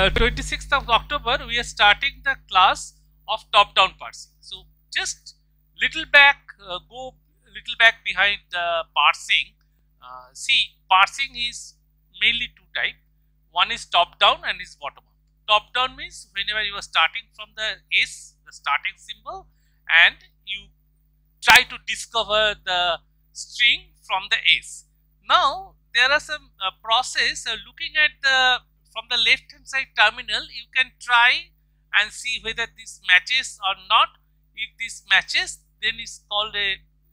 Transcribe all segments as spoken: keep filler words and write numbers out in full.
uh, twenty-sixth of October, we are starting the class of top-down parsing. So just little back, uh, go little back behind uh, parsing. Uh, see, parsing is mainly two type. One is top-down and is bottom-up. Top-down means whenever you are starting from the S, the starting symbol, and you try to discover the string from the S. Now there are some uh, process uh, looking at the from the left hand side terminal. You can try and see whether this matches or not. If this matches, then it's called a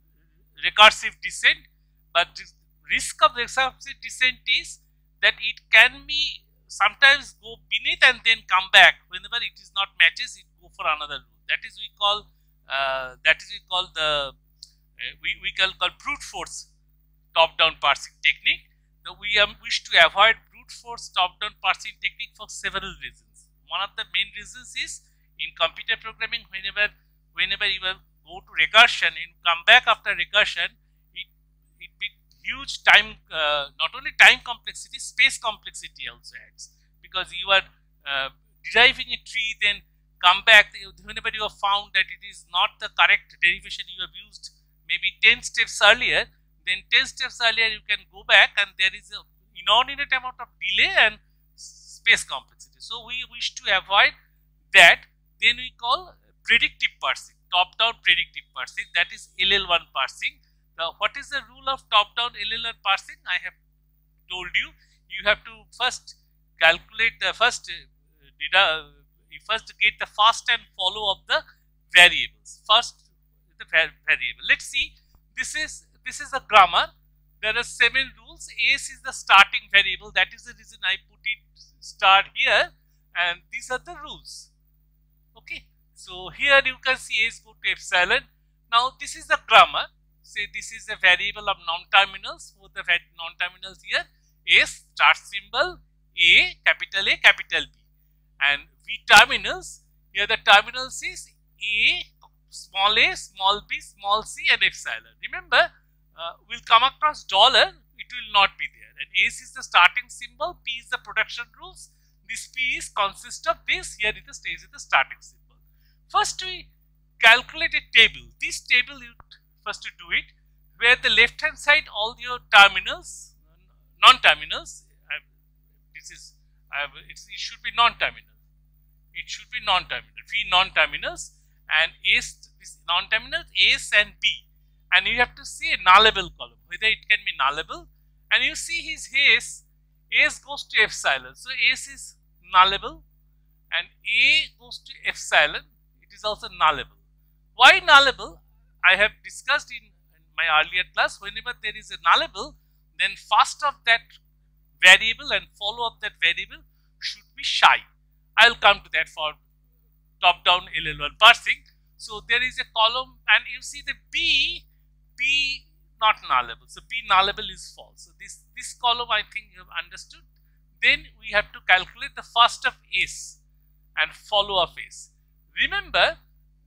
recursive descent. But the risk of recursive descent is that it can be sometimes go beneath and then come back. Whenever it is not matches, it go for another rule. That is we call uh, that is we call the uh, we we can call brute force top down parsing technique. Now we um, wish to avoid brute force top down parsing technique for several reasons. One of the main reasons is in computer programming, whenever whenever you go to recursion and come back after recursion, it it be huge time, uh, not only time complexity, space complexity also adds, because you are uh, deriving a tree, then come back whenever you have found that it is not the correct derivation you have used maybe ten steps earlier, then ten steps earlier you can go back and there is a inordinate amount of delay and space complexity. So we wish to avoid that. Then we call predictive parsing, top-down predictive parsing, that is L L one parsing. Now what is the rule of top-down L L one parsing? I have told you, you have to first calculate the first uh, you first get the first and follow of the variables. First the variable. Let's see, this is this is a grammar. There are seven rules. S is the starting variable. That is the reason I put it start here, and these are the rules. Okay, so here you can see S go to epsilon. Now this is the grammar. Say this is a variable of non-terminals. For the non-terminals here, S start symbol, A capital A capital B, and V terminals. Here the terminals is A small a, small b, small c, and epsilon. Remember, uh, we'll come across dollar, it will not be there. And S is the starting symbol, P is the production rules. This P is consist of this, here it is stays in the starting symbol. First we calculate a table. This table you first to do it, where the left hand side all your terminals, non-terminals, uh, this is, uh, it's, it should be non-terminal. It should be non-terminal, V non-terminals, and S, this non-terminals, S and B, and you have to see a nullable column, whether it can be nullable, and you see his S, S goes to epsilon, so S is nullable, and A goes to epsilon, it is also nullable. Why nullable? I have discussed in, in my earlier class, whenever there is a nullable, then first of that variable and follow of that variable should be shy. I will come to that for top-down L L one parsing. So there is a column, and you see the B, B not nullable. So B nullable is false. So this this column I think you have understood. Then we have to calculate the first of S and follow of S. Remember,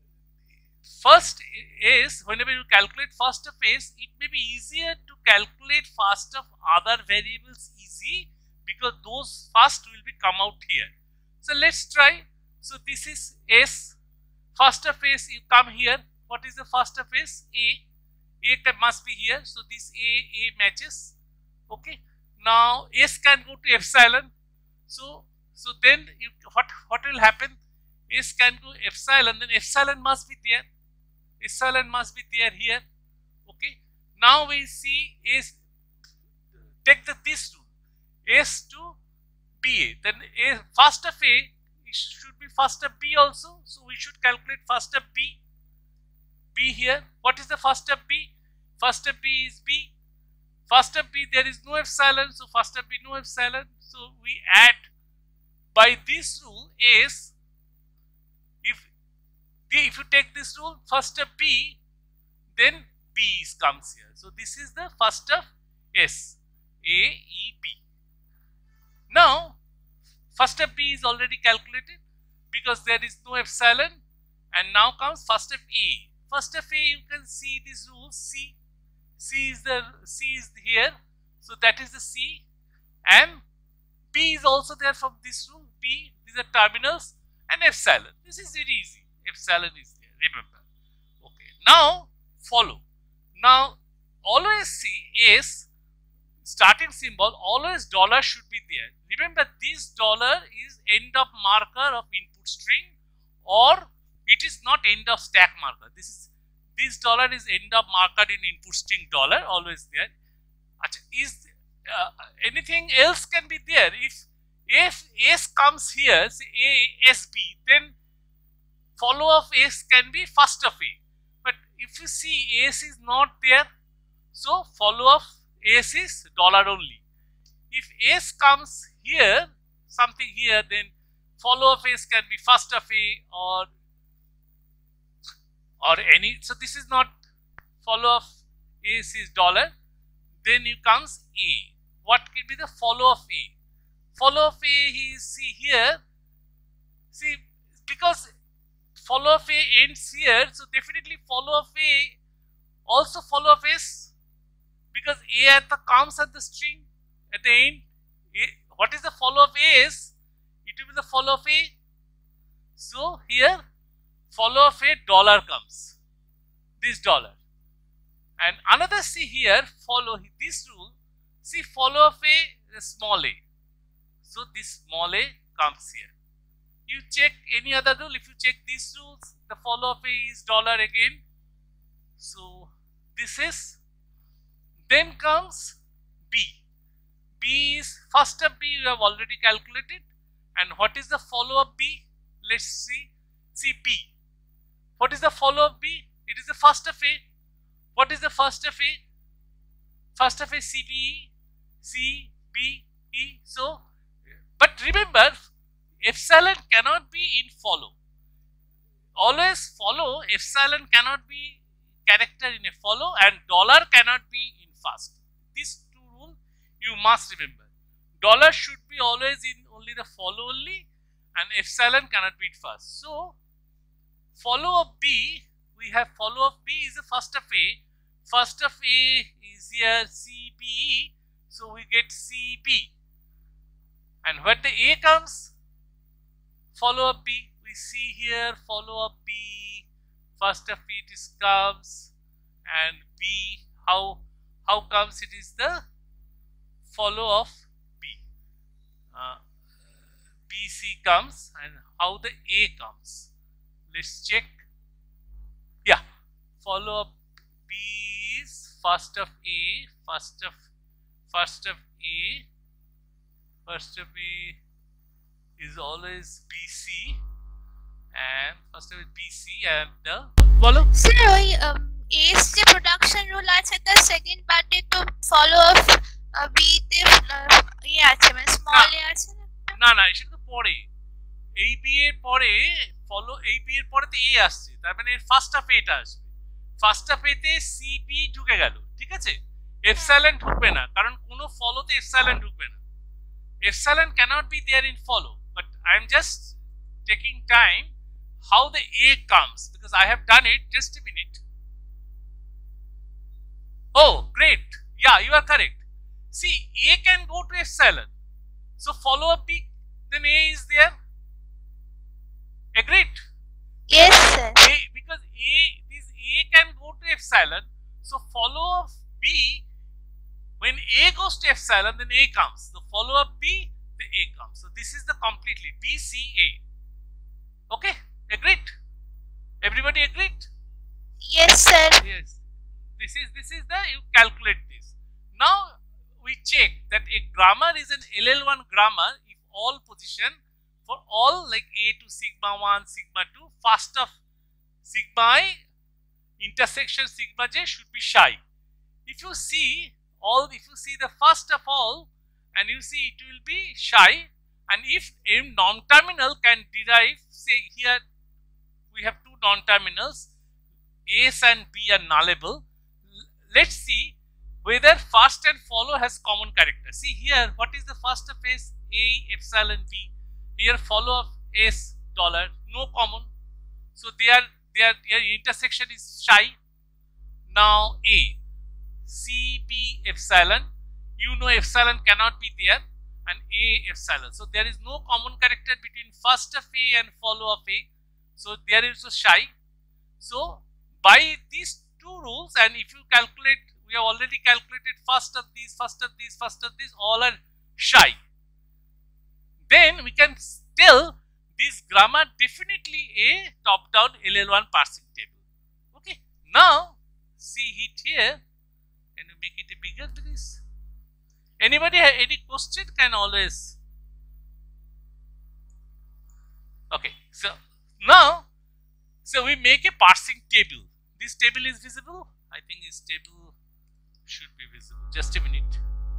first S, whenever you calculate first of S, it may be easier to calculate first of other variables easy, because those first will be come out here. So let's try. So this is S, first of S, you come here. What is the first of S? A. A must be here. So this A, A matches. Okay. Now S can go to epsilon. So, so then you, what, what will happen? S can go epsilon, then epsilon must be there. Epsilon must be there here. Okay. Now we see S, take the this rule, S to B A. Then A, first of A, it should be first of B also. So we should calculate first of B. B here. What is the first of B? First of B is B. First of B, there is no epsilon. So first of B, no epsilon. So we add by this rule S. If, if you take this rule, first of B, then B comes here. So this is the first of S. A, E, B. Now, first of B is already calculated because there is no epsilon, and now comes first of A. First of A, you can see this rule C. C is the C is here, so that is the C, and B is also there from this rule. B, the terminals, and epsilon. This is very easy. Epsilon is there, remember. Okay, now follow. Now always see S starting symbol, always dollar should be there. Remember, this dollar is end of marker of input string, or it is not end of stack marker. This is this dollar is end of marker in input string dollar, always there. Achha, is uh, anything else can be there? If if S comes here, say A S B, then follow of S can be first of A. But if you see S is not there, so follow of S is dollar only. If S comes here, something here, then follow of S can be first of A or or any. So this is not follow of S is dollar. Then you comes A. What can be the follow of A? Follow of A is, see here. See, because follow of A ends here, so definitely follow of A also follow of S, because A at the comes at the string at the end. A, what is the follow of S? It will be the follow of A. So here follow of A dollar comes, this dollar. And another, see here, follow this rule, see follow of A small a. So this small a comes here. You check any other rule, if you check these rules, the follow of A is dollar again. So this is, then comes B. B is first of B, you have already calculated. And what is the follow of B? Let's see. See B. What is the follow of B? It is the first of A. What is the first of A? First of A, C B E, C B E. So, but remember, epsilon cannot be in follow. Always follow, epsilon cannot be character in a follow, and dollar cannot be in first. These two rules you must remember. Dollar should be always in only the follow only, and epsilon cannot be in first. So, follow of B, we have follow of B is the first of A. First of A is here C B E, so we get C B. And when the A comes, follow of B, we see here follow of B, first of it is comes, and B, how, how comes it is the follow of B. Uh, B C comes, and how the A comes. Let's check. Yeah, follow of B is first of A, first of first of A, first of A is always B C, and first of it B C and the follow. Sir, ওই A তে production rule আছে, the second part এ তো follow of B তে ইয়ে আছে, মানে small a আছে না না, এটা তো পরে এই B এর পরে follow এই B এর পরে তো A আসছে, তার মানে ফার্স্ট অফ এটা আসবে। ফার্স্ট অফ এতে সিবি ঢুকে গেল, ঠিক আছে, এপসাইলন ঢুকবে না, কারণ কোনো ফলোতে এপসাইলন ঢুকবে না। Epsilon cannot be there in follow, but I am just taking time how the A comes, because I have done it. Just a minute. Oh, great. Yeah, you are correct. See, A can go to epsilon, so follow up B, then A is there. Agreed? Yes, sir. A, because A, this A can go to epsilon, so follow of B, when A goes to epsilon, then A comes. The follow of B, the A comes. So this is the completely B C A. Okay, agreed? Everybody agreed? Yes, sir. Yes. This is this is the, you calculate this. Now we check that a grammar is an L L one grammar if all position for all like A to sigma one, sigma two, first of sigma I intersection sigma j should be psi. If you see all, if you see the first of all, and you see it will be psi, and if a non-terminal can derive, say here we have two non-terminals, S and B are nullable. Let's see whether first and follow has common character. See here, what is the first of S? A epsilon B. Here follow of S dollar, no common. So their their their intersection is psi. Now A, C B epsilon. You know epsilon cannot be there, and A epsilon. So there is no common character between first of A and follow of A. So there is a psi. So by these two rules, and if you calculate, we have already calculated first of these, first of these, first of these, all are psi. Then we can tell this grammar definitely a top-down L L one parsing table. Okay. Now see it here. Can you make it a bigger, please? Anybody have any question? Can always. Okay. So now, so we make a parsing table. This table is visible. I think this table should be visible. Just a minute.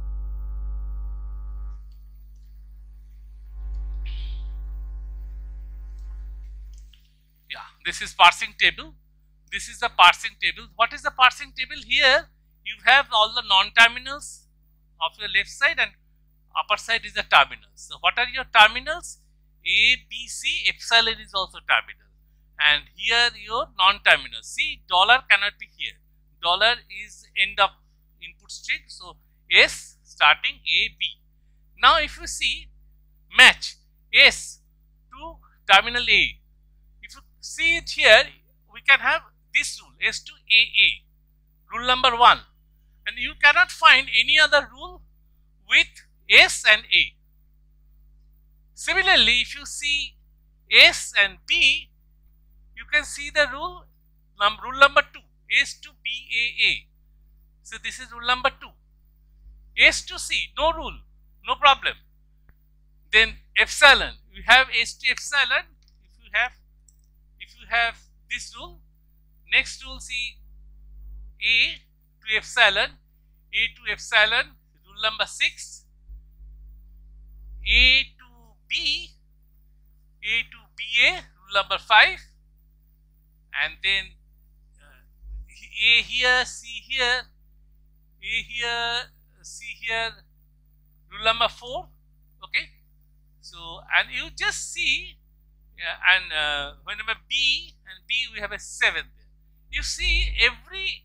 Yeah, this is parsing table. This is the parsing table. What is the parsing table? Here you have all the non-terminals of your left side, and upper side is the terminals. So what are your terminals? A, B, C, epsilon is also terminal, and here your non-terminals. See, dollar cannot be here. Dollar is end of input string. So S starting A, B. Now if you see match S to terminal A, if you see it here, we can have this rule S to A A, rule number one, and you cannot find any other rule with S and A. Similarly, if you see S and B, you can see the rule num rule number two, S to B A A. So this is rule number two. S to C, no rule, no problem. Then epsilon, you have S to epsilon. If you have, if you have this rule, next rule, see A to epsilon, A to epsilon, rule number six. A to B, A to B A, rule number five, and then uh, A here, C here, A here, C here, rule number four. Okay, so and you just see, yeah, and uh, whenever B and B, we have a seven there. You see every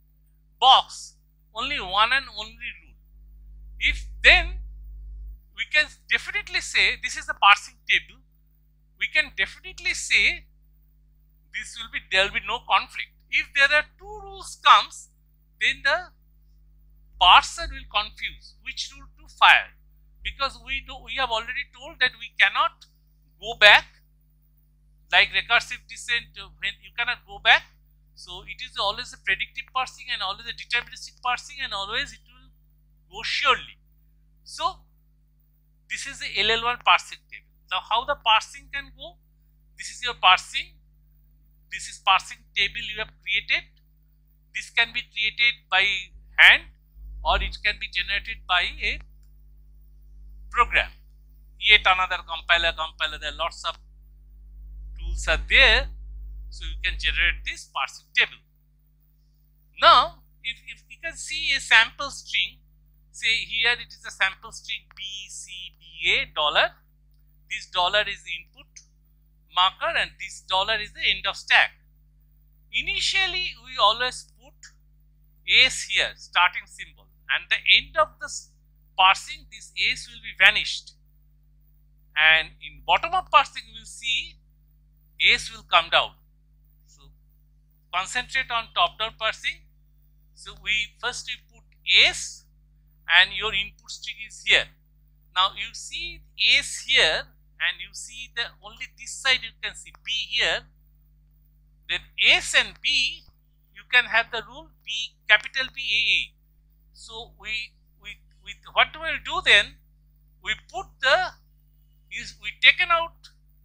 box only one and only rule. If then we can definitely say this is the parsing table. We can definitely say this will be, there will be no conflict. If there are two rules comes, then the parser will confuse which rule to fire, because we do we have already told that we cannot go back like recursive descent, when you cannot go back. So it is always a predictive parsing and always a deterministic parsing, and always it will go surely. So this is the L L one parsing table. Now how the parsing can go? This is your parsing. This is parsing table you have created. This can be created by hand, or it can be generated by a program. Yet another compiler, compiler, there are lots of tools are there. So you can generate this parsing table. Now if, if you can see a sample string, say here it is a sample string B C B A dollar. This dollar is the input marker, and this dollar is the end of stack. Initially we always put S here, starting symbol, and the end of the parsing this S will be vanished, and in bottom up parsing we will see S will come down. So concentrate on top down parsing. So we first we put S, and your input string is here. Now you see S here, and you see the only this side you can see B here. Then S and B, you can have the rule B, capital B A A. So we we we what we will do then? We put the is we taken out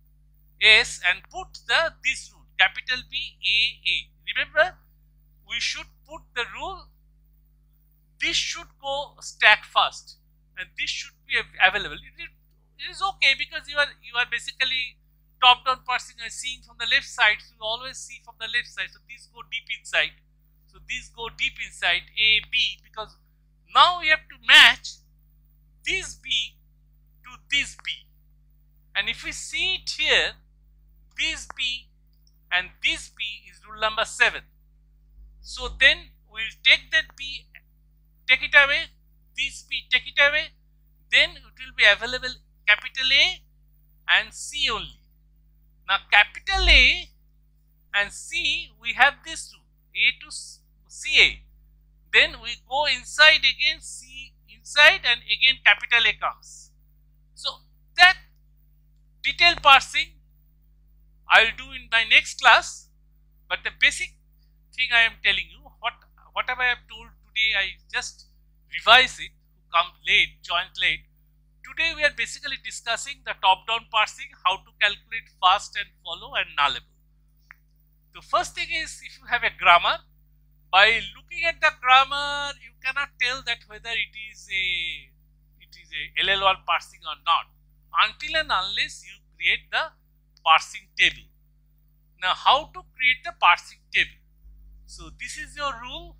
S and put the this rule capital B A A. Remember, we should put the rule. This should go stack first, and this should be available. It, it, it is okay, because you are you are basically top down parsing and seeing from the left side. So you always see from the left side. So these go deep inside. So these go deep inside A B, because now we have to match this B to this B. And if we see it here, this B and this B is rule number seven. So then we will take that B, take it away, this B, take it away, then it will be available capital A and C only. Now capital A and C, we have this rule, A to C A. Then we go inside again, C inside, and again capital A comes. So that detailed parsing I will do in my next class, but the basic thing I am telling you, what whatever I have told today, I just revise it. Come late, join late. Today we are basically discussing the top-down parsing, how to calculate fast and follow and nullable. The first thing is, if you have a grammar, by looking at the grammar, you cannot tell that whether it is a it is a L L one parsing or not, until and unless you create the parsing table. Now, how to create the parsing table? So this is your rule,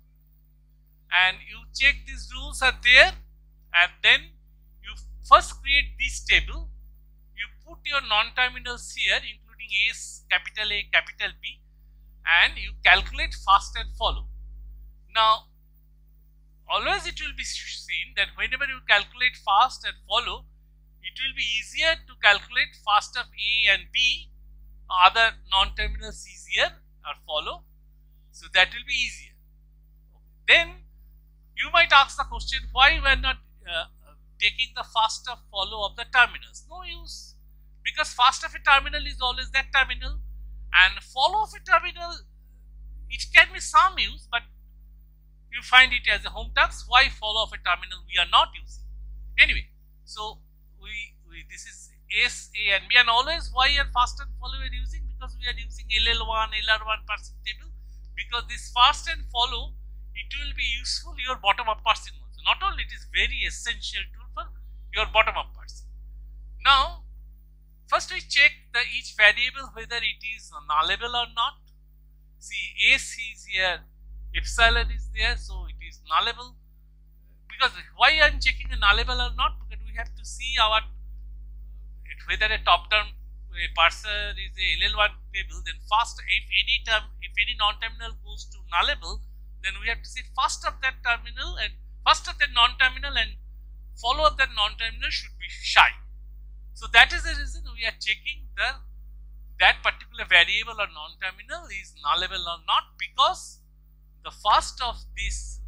and you check these rules are there, and then you first create this table. You put your non-terminals here, including A, capital A, capital B, and you calculate fast and follow. Now, always it will be seen that whenever you calculate fast and follow, it will be easier to calculate fast of A and B, other non-terminals easier or follow. So that will be easier. Then you might ask the question, why we are not uh, taking the fast of follow of the terminals? No use, because fast of a terminal is always that terminal, and follow of a terminal, it can be some use, but you find it as a home task. Why follow of a terminal we are not using? Anyway, so we, we this is S, A and B, and always why are fast and follow we are using? Because we are using L L one, L R one parsing table, because this fast and follow, it will be useful your bottom up parsing also. Not only it is very essential tool for your bottom up parsing. Now, first we check the each variable whether it is nullable or not. See, S is here, epsilon is there, so it is nullable. Because why I am checking a nullable or not? Because we have to see our whether a top-down parser is a L L one table. Then fast, if any term, if any non-terminal goes to nullable, then we have to say first of that terminal and first of that non-terminal and follow of that non-terminal should be shy. So that is the reason we are checking the that particular variable or non-terminal is nullable or not, because the first of this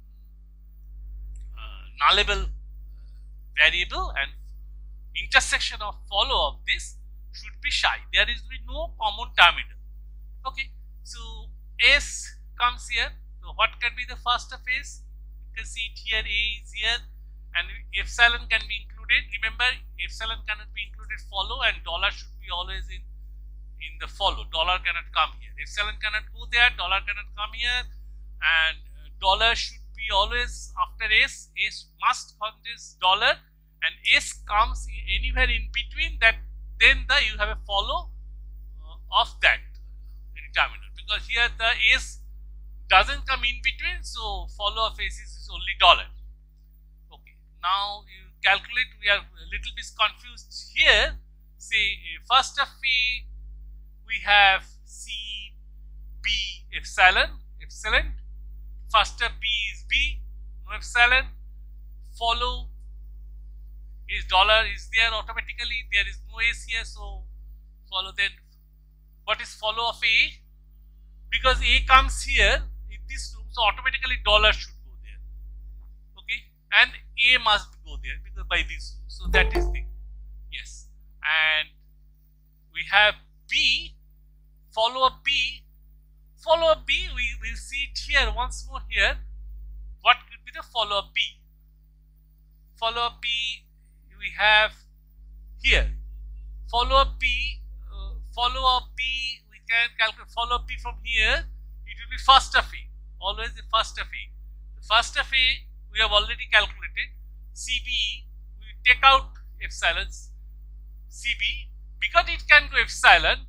uh, nullable variable and intersection of follow of this should be shy. There is no common terminal. Okay, so S comes here. So what can be the first of S? You can see it here, A is here, and epsilon can be included. Remember, epsilon cannot be included follow, and dollar should be always in in the follow. Dollar cannot come here. Epsilon cannot go there. Dollar cannot come here, and dollar should be always after S. S must contain dollar, and S comes anywhere in between that. Then the you have a follow uh, of that terminal, because here the S doesn't come in between, so follow of S is only dollar. Okay, now you calculate. We are a little bit confused here. Say first of A we have C, B, epsilon, epsilon. First of B is B, no epsilon. Follow is dollar is there automatically. There is no S here, so follow. Then what is follow of A? Because A comes here in this room, so automatically dollar should go there. Okay, and A must go there because by this room. So that is the yes. And we have B, follow of B, follow of B. We will see it here once more here. What could be the follow of B? Follow of B we have here. Follow of B, uh, follow of B. We can calculate follow of B from here. It will be first of A. Always the first of A. The first of A we have already calculated. C B we take out epsilons. C B, because it can go epsilon,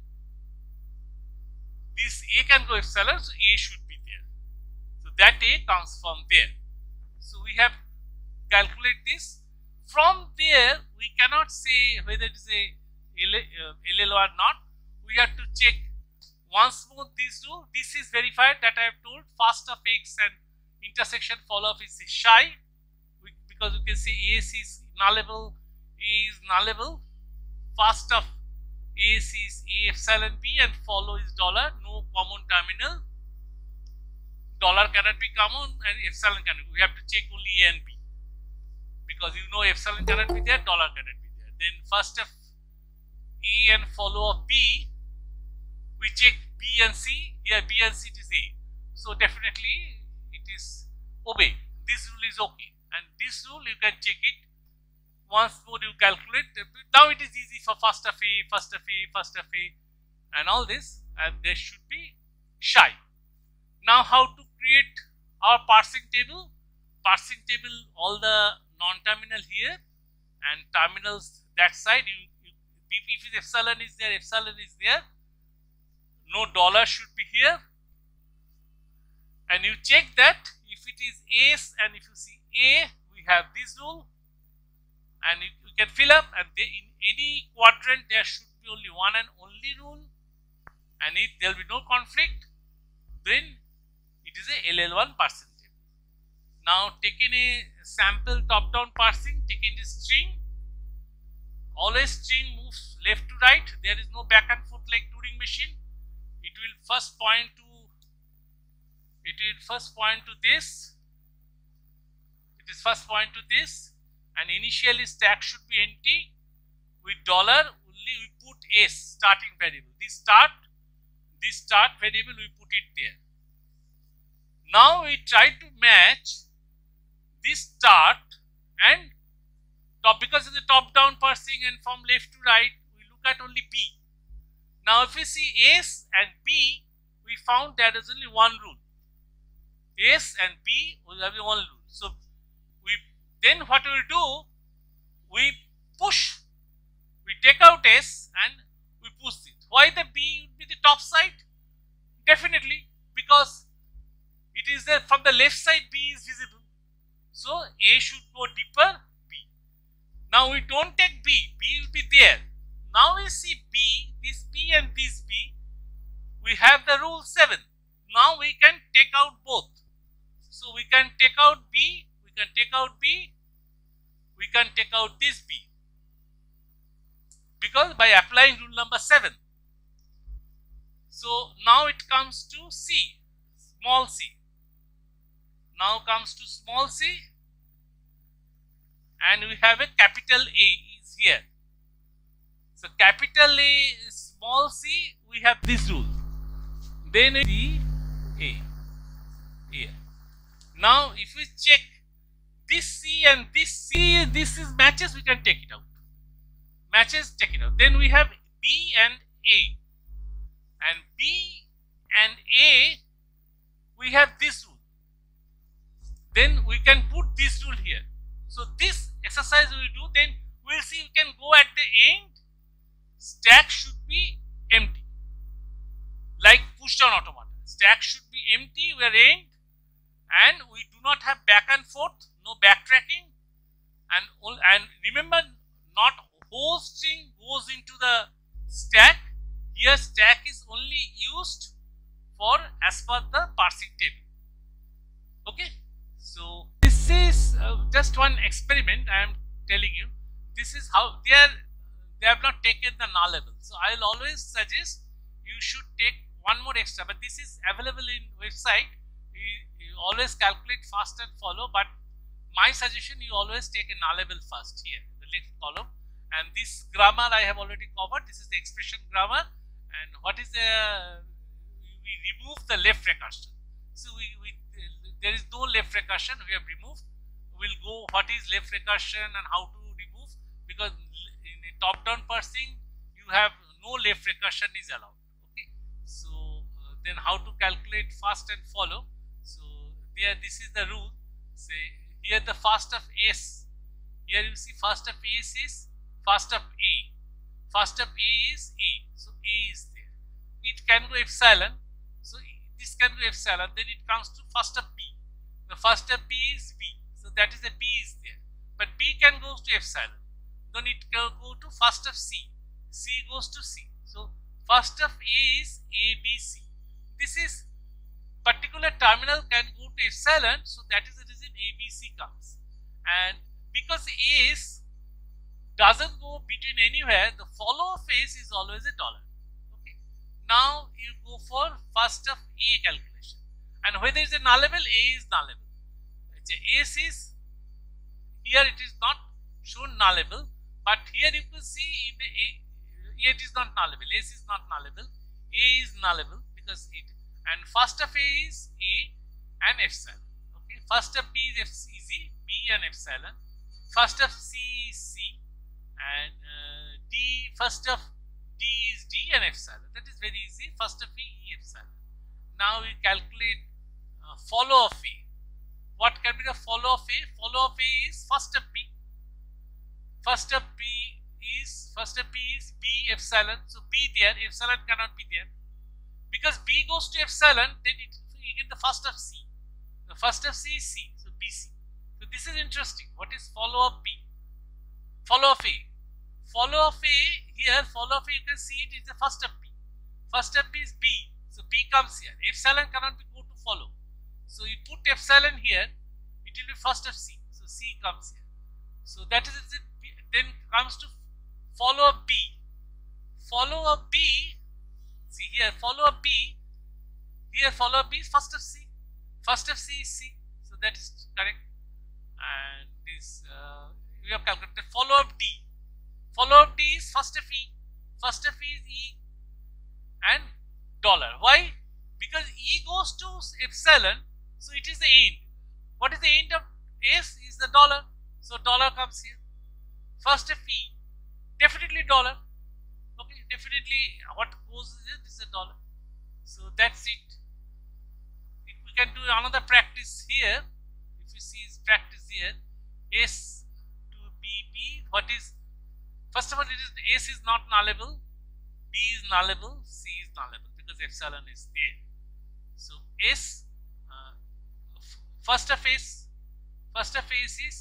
this A can go epsilon, so A should be there. So that A comes from there. So we have calculate this. From there, we cannot say whether it is a L L or not. We have to check once more this rule. This is verified that I have told first of X and intersection follow of is shy, we, because we can say A S is nullable, A is nullable, first of S is A epsilon B and follow is dollar, no common terminal, dollar cannot be common and epsilon cannot, we have to check only A and B, because you know epsilon cannot be there, dollar cannot be there. Then first of A and follow of B, we check B and C, here B and C it is A, so definitely it is obey, this rule is okay, and this rule you can check it. Once more you calculate, now it is easy for first of A, first of A, first of A and all this, and there should be shy. Now how to create our parsing table? Parsing table, all the non-terminal here and terminals that side, you, you, if epsilon is there, epsilon is there, no dollar should be here, and you check that if it is S and if you see A, we have this rule, and you, you can fill up, and they, in any quadrant there should be only one and only rule, and if there will be no conflict, then it is a L L one parsing table. Now taking a sample top down parsing, taking the string, always string moves left to right, there is no back and forth like Turing machine. It will first point to it will first point to this, it is first point to this, and initially stack should be empty. With dollar only we put S, starting variable, this start this start variable we put it there. Now we try to match this start and top, because of the top down parsing and from left to right we look at only B. Now if we see S and B, we found there is only one rule, S and B will have one rule. So we then what we will do, we push, we take out S and we push it. Why the B would be the top side? Definitely because it is there from the left side, B is visible. So A should go deeper, B. Now we don't take B, B will be there. Now we see B, this B and this B, we have the rule seven. Now we can take out both. So we can take out B, we can take out B, we can take out this B, because by applying rule number seven. So now it comes to C, small c. Now comes to small c, and we have a capital A is here. So capital A, small c, we have this rule. Then the A here. Now if we check this C and this C, this is matches, we can take it out. Matches, take it out. Then we have B and A, and B and A, we have this rule. Then we can put this rule here. So this exercise we will do, then we will see we can go at the end, stack should be empty, like push down automata. Stack should be empty, we are end, and we do not have back and forth, no backtracking, and, and remember, not whole string goes into the stack. Here stack is only used for as per the parsing table. Okay, so this is uh, just one experiment I am telling you. This is how they are, they have not taken the nullable. So I will always suggest you should take one more extra, but this is available in website. You, you always calculate fast and follow, but my suggestion, you always take a nullable first here, the left column. And this grammar I have already covered. This is the expression grammar. And what is the, we remove the left recursion. So we, we there is no left recursion, we have removed. We will go what is left recursion and how to remove, because in a top down parsing you have no left recursion is allowed. Okay, so uh, then how to calculate fast and follow. So there, this is the rule. Say here the first of S, here you see first of S is first of A, first of A is A, so A is there. It can go epsilon, so this can go epsilon, then it comes to first of B. The first of B is B, so that is a B is there, but B can go to epsilon, then it can go to first of C, C goes to C, so first of A is A B C. This is particular terminal can go to epsilon, so that is the reason A B C comes. And because A is doesn't go between anywhere, the follow phase is always a dollar. Okay. Now you go for first of A calculation, and whether it's a nullable, A is nullable. S is here, it is not shown nullable, but here you can see in the A, it is not nullable. S is not nullable. A is nullable because it, and first of A is A and epsilon. Okay, first of B is F Z, B and epsilon. First of C is C, and uh, D, first of D is D and epsilon. That is very easy. First of E, E epsilon. Now we calculate uh, follow of A. What can be the follow of A? Follow of A is first of B. First of B is first of B is B epsilon. So B there, epsilon cannot be there because B goes to epsilon. Then it, you get the first of C. The first of C is C. So B C. So this is interesting. What is follow of B? Follow of A. Follow of A here. Follow of A. You can see it is the first of B. First of B is B. So B comes here. Epsilon cannot be go to follow. So you put epsilon here. It will be first of C. So C comes here. So that is it. Then comes to follow of B. Follow of B. See here. Follow of B. Here follow of B is first of C. First of C is C. So that is correct. And this uh, we have calculated. Follow of D. Follow of D is first of E. First of E is E and dollar. Why? Because E goes to epsilon, so it is the end. What is the end of S? Is the dollar. So dollar comes here. First of E, definitely dollar. Okay, definitely what goes is this is a dollar. So that's it. We can do another practice here. If you see is practice here, S to B B. What is, first of all, it is S is not nullable, B is nullable, C is nullable because epsilon is there. So S, uh, first of S, first of S is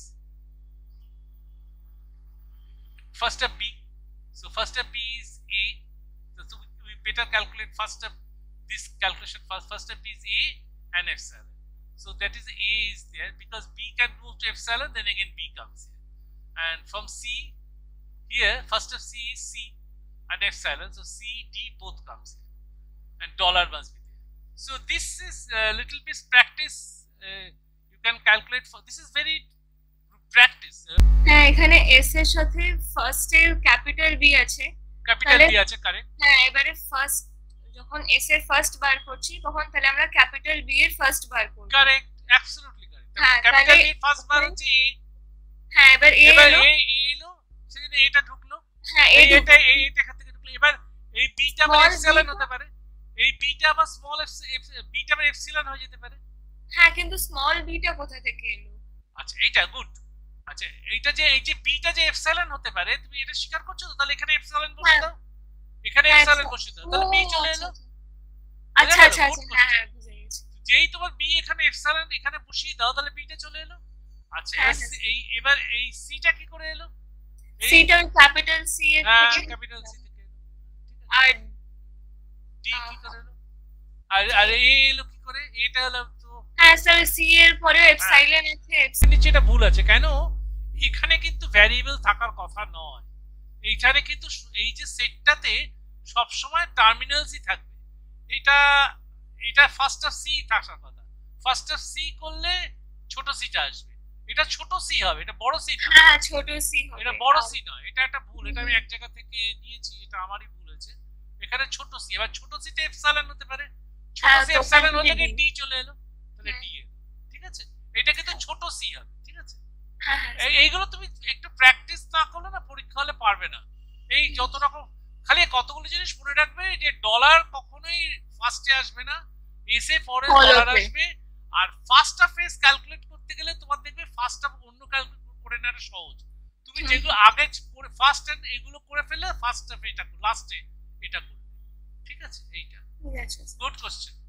first of B. So first of B is A. So we, we better calculate first of this calculation first. First of B is A and epsilon. So that is A is there because B can move to epsilon, then again B comes here. And from C here, first of C is C and epsilon. So C, D both comes here, and dollar must be there. So this is a little bit practice. Uh, you can calculate for this is very practice. হ্যাঁ, এখানে S এর সাথে first এর capital B আছে, capital B আছে, correct. হ্যাঁ, এবারে first যখন এস এর ফার্স্ট বার করছি তখন তাহলে আমরা ক্যাপিটাল বি এর ফার্স্ট বার করব। Correct, absolutely correct. Capital B first বার হচ্ছে এ। হ্যাঁ, এবার এ এবার এলো, এ এলো, সেখানে এটা ঢুকলো। হ্যাঁ, এই এটা এই এটা এখান থেকে ঢুকলো। এবার এই বিটা আবার এপসিলন হতে পারে, এই বিটা আবার স্মল বিটা আবার এপসিলন হয়ে যেতে পারে। হ্যাঁ, কিন্তু স্মল বিটা কোথা থেকে এলো? আচ্ছা, এইটা গুড। আচ্ছা, এইটা যে এই যে বিটা যে এপসিলন হতে পারে, তুমি এটা স্বীকার করছো তো? তাহলে এখানে এপসিলন বসিয়ে দাও, এখানে এপসিলন বসিয়ে দাও, তাহলে বি চলে এলো। আচ্ছা আচ্ছা আচ্ছা, হ্যাঁ হ্যাঁ, বুঝে গেছি। যেই তোমার বি এখানে এপসিলন এখানে বসিয়ে দাও, তাহলে বিটা চলে এলো। আচ্ছা, এই এবার এই সিটা কি করে এলো? সিটা ক্যাপিটাল সি এর থেকে, ক্যাপিটাল সি থেকে এলো। আর ডি কি করে এলো? আর আর এ এলো কি করে? এটা হলো তো, হ্যাঁ স্যার, সি এর পরে এপসাইলন আছে। নিচে এটা ভুল আছে কেন? এখানে কিন্তু ভ্যারিয়েবল থাকার কথা নয়। এইখানে কিন্তু এই যে সেটটাতে সব সময় টার্মিনালসই থাকবে। এটা এটা ফার্স্ট অফ সি থাকার কথা। ফার্স্ট অফ সি করলে ছোট সিটা আসবে, এটা ছোট সি হবে, এটা বড় সি না। হ্যাঁ, ছোট সি হবে, এটা বড় সি নয়। এটা একটা ভুল, এটা আমি এক জায়গা থেকে নিয়েছি, এটা আমারই ভুল হয়েছে। এখানে ছোট সি, এবার ছোট সিতে এপসাইলন হতে পারে, ছোট সি এপসাইলন হলে কি ডি চলে এলো, তাহলে ডি এলো। ঠিক আছে, এটা কিন্তু ছোট সি হবে। ঠিক আছে, এইগুলো তুমি একটু প্র্যাকটিস না করলে না পরীক্ষা হলে পারবে না। এই যত রকম খালি কতগুলো জিনিস মনে রাখবে, যে ডলার কখনোই ফার্স্টে আসবে না, এসে পরে ডলার আসবে। আর ফার্স্ট অফ এস ক্যালকুলেট করতে গেলে তোমার দেখবে ফার্স্ট অফ অন্য ক্যালকুলেট করে নেওয়াটা সহজ। তুমি যেগুলো আগে ফার্স্ট এন্ড এগুলো করে ফেললে ফার্স্ট অফ এটা লাস্টে এটা করবে। ঠিক আছে, এইটা গুড কোশ্চেন।